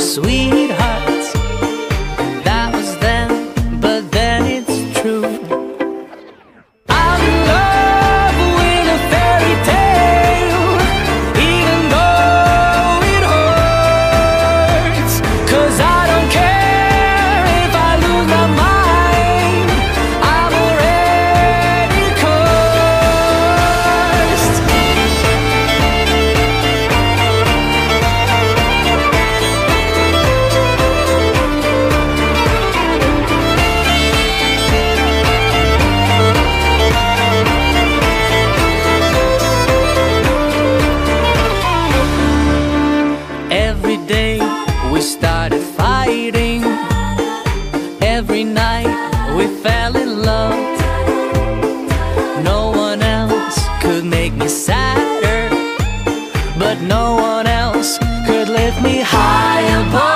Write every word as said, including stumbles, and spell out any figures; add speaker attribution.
Speaker 1: sweethearts. That was then, but then it's true. I'm in love with a fairy tale, even though it hurts. 'Cause I don't care if I lose my mind, I'm already cursed. Every day we started fighting, every night we fell in love. No one else could make me sadder, but no one else could lift me high above.